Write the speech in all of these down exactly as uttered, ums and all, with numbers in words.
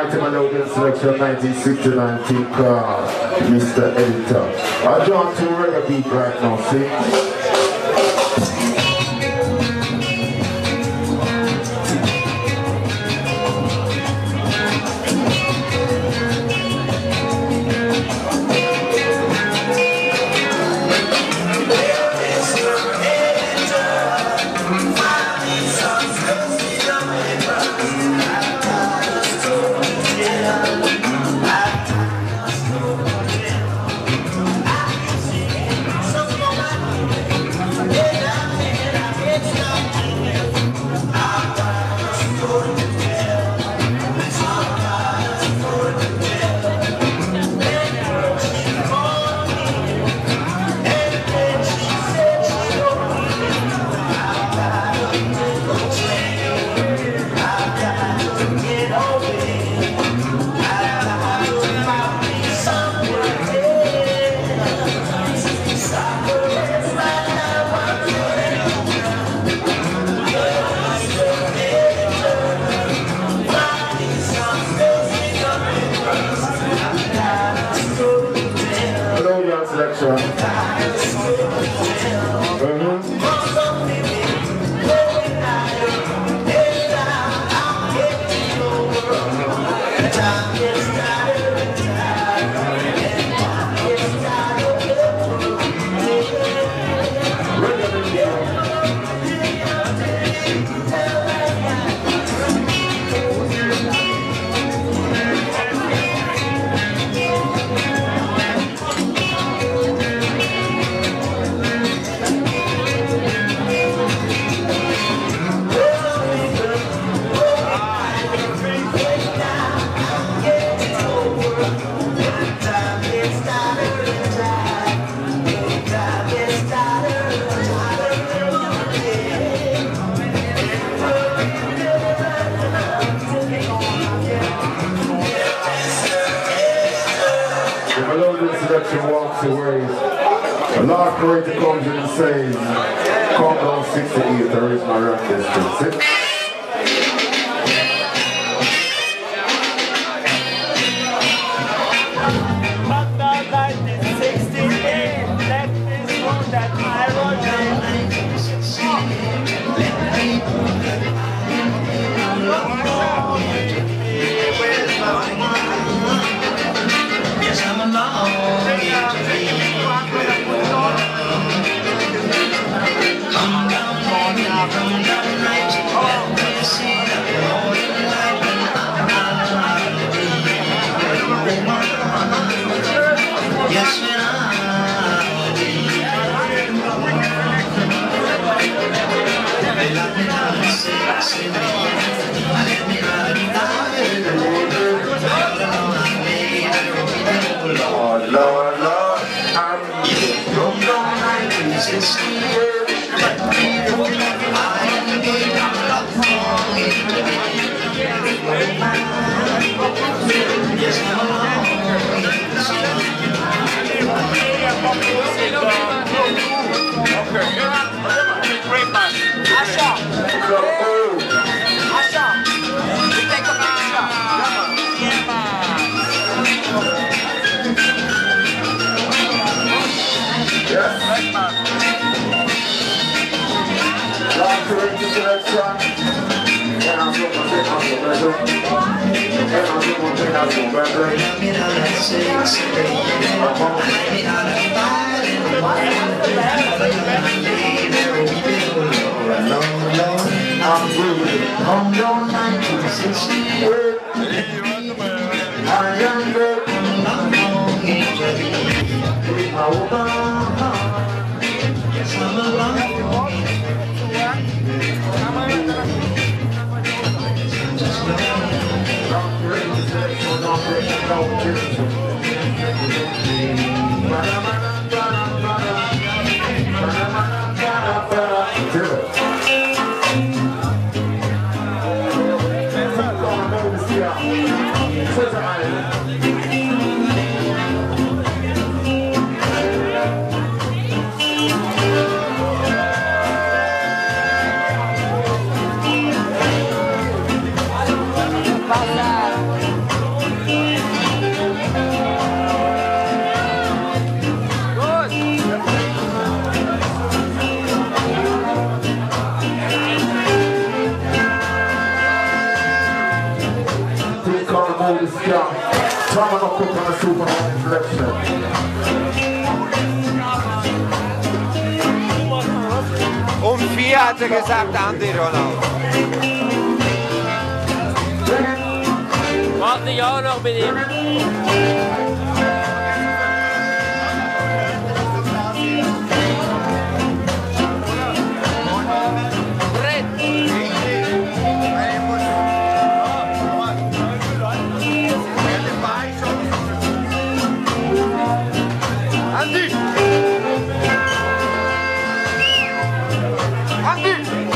Mighty Melodian Selection nineteen sixty-nine team called Mister Editor. I draw to a reggae beat right now, see? Walks away. A Lord Creator comes in and says, come down sixty-eight, there is my rock distance. Lord, Lord, Lord, I'm from nineteen sixty-eight. I'm down nineteen sixty-eight. I am the yes, I'm alone. Tom and cook on the soup and reflection. Um vier hat er gesagt, Andi Ronald. Warte ich auch noch mit ihm. Andi! Andi!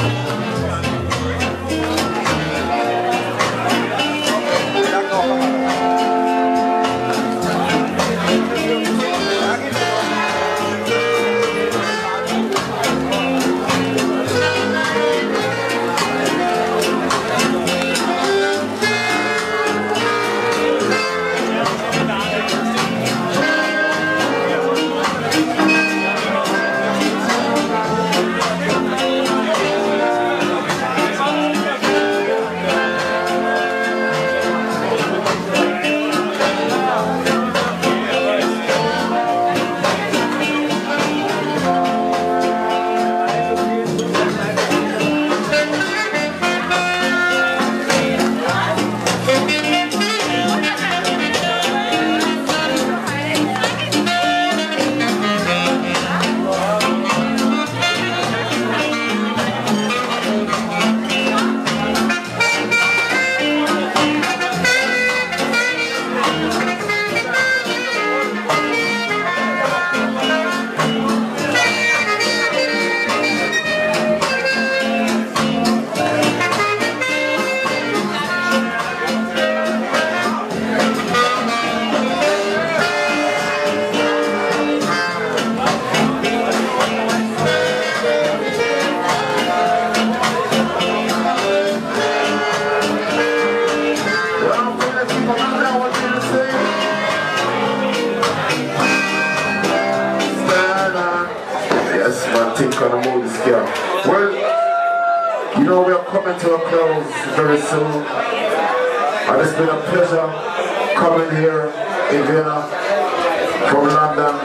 Well, you know we are coming to a close very soon, and it's been a pleasure coming here in Vienna from London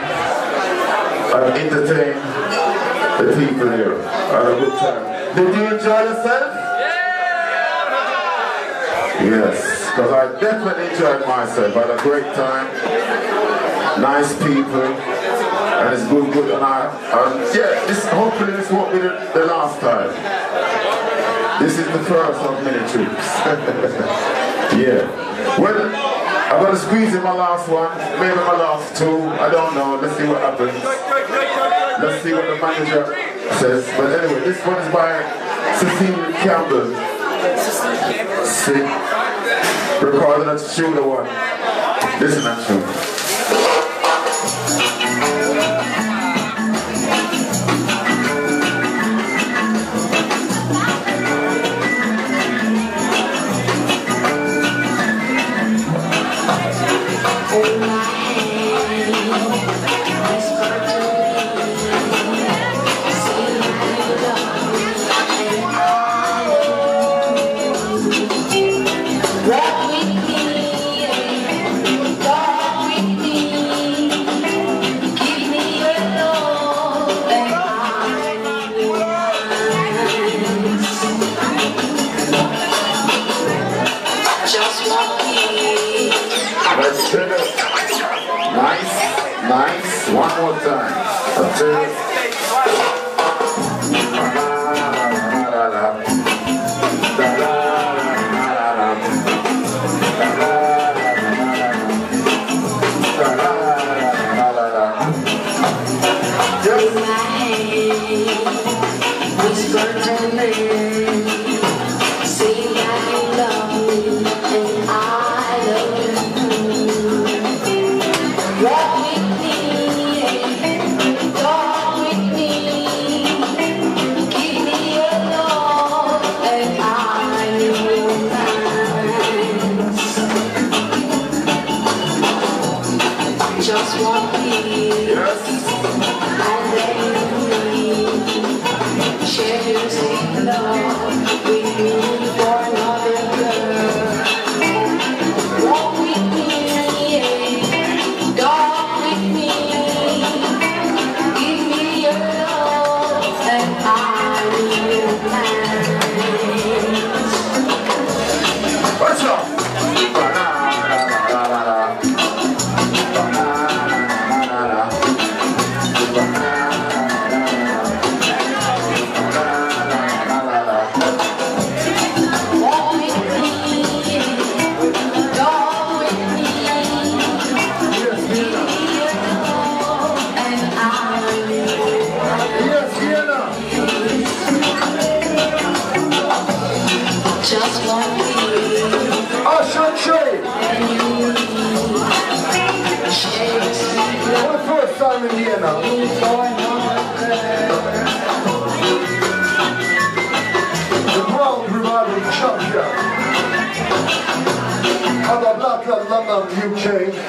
and entertain the people here. I had a good time. Did you enjoy yourself? Yes, because I definitely enjoyed myself. I had a great time. Nice people. And it's good, good, and I, um, yeah, this, hopefully this won't be the, the last time. This is the first of many trips. Yeah. Well, I'm going to squeeze in my last one, maybe my last two, I don't know, let's see what happens. Let's see what the manager says. But anyway, this one is by Cecilia Campbell. See? Recorded at Studio One. Listen to that tune. Let's turn it. Nice, nice. One more time. Let's turn it. Whisper to me, say that you love me, and I love you. Walk with me, talk with me, give me your love, and I will dance. Just want me, and then share music, love with me for another girl. Walk with me. For the first time in Vienna. The proud revival champion of the Black London, U K.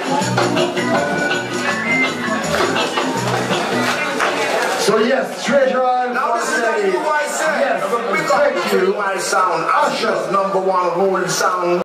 So yes, Treasure Island. Now this is exactly what I said. Yes, Big up thank you. My sound, Asher's number one rolling sound.